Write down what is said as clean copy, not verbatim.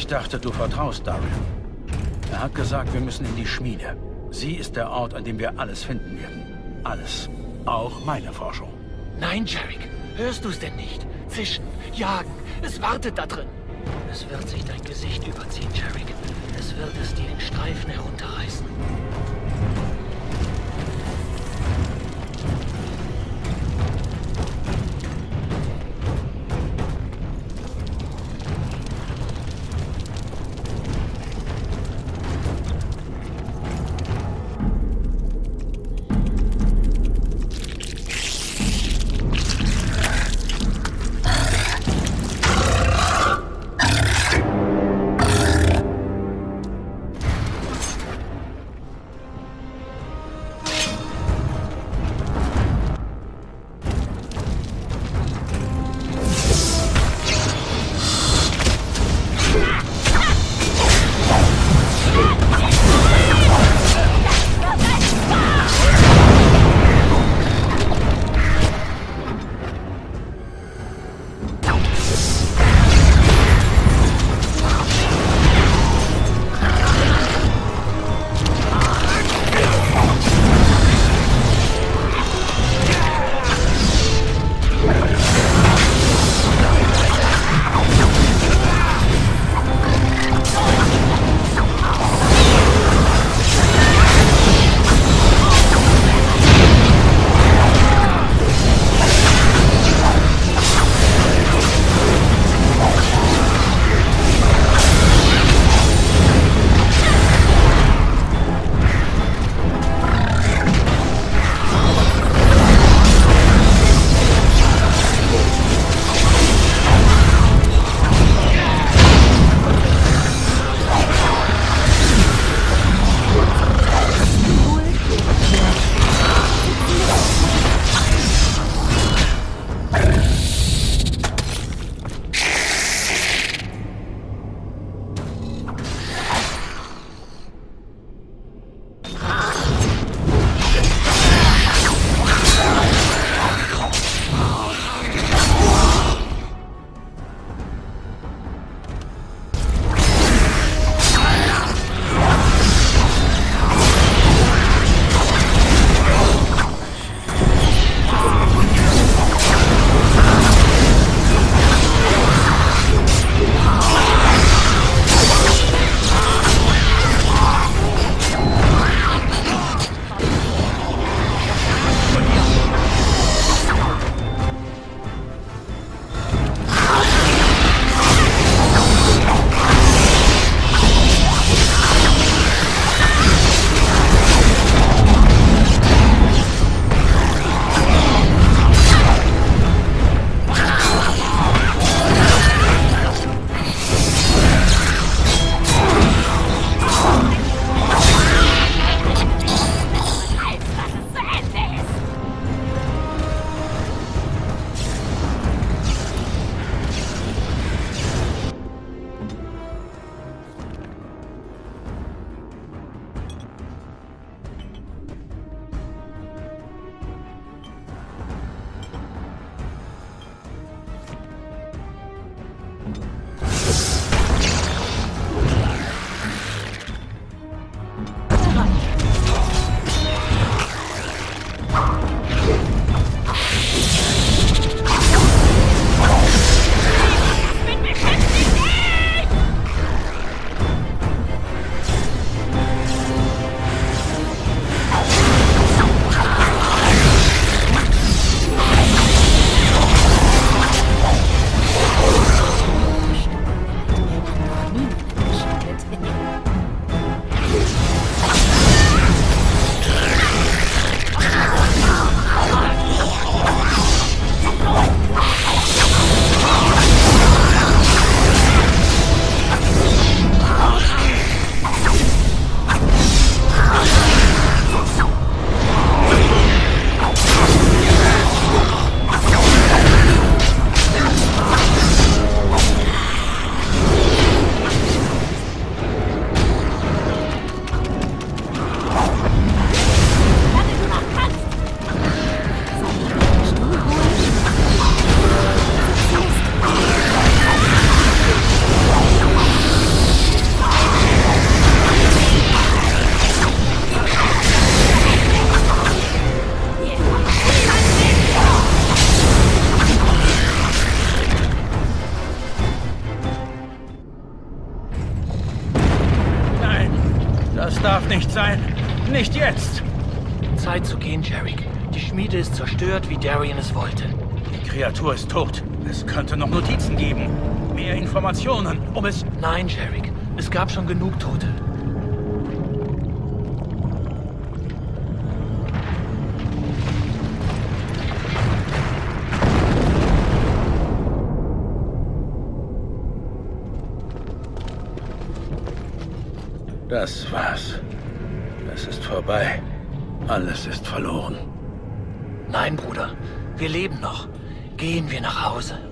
dachte, du vertraust Daryl. Er hat gesagt, wir müssen in die Schmiede. Sie ist der Ort, an dem wir alles finden werden. Alles. Auch meine Forschung. Nein, Jarek. Hörst du es denn nicht? Zischen, jagen. Es wartet da drin. Es wird sich dein Gesicht überziehen, Jarek. Es wird es dir in Streifen herunterreißen. Das darf nicht sein. Nicht jetzt. Zeit zu gehen, Jarek. Die Schmiede ist zerstört, wie Darien es wollte. Die Kreatur ist tot. Es könnte noch Notizen geben. Mehr Informationen, um es... Nein, Jarek. Es gab schon genug Tote. Das war's. Es ist vorbei. Alles ist verloren. Nein, Bruder. Wir leben noch. Gehen wir nach Hause.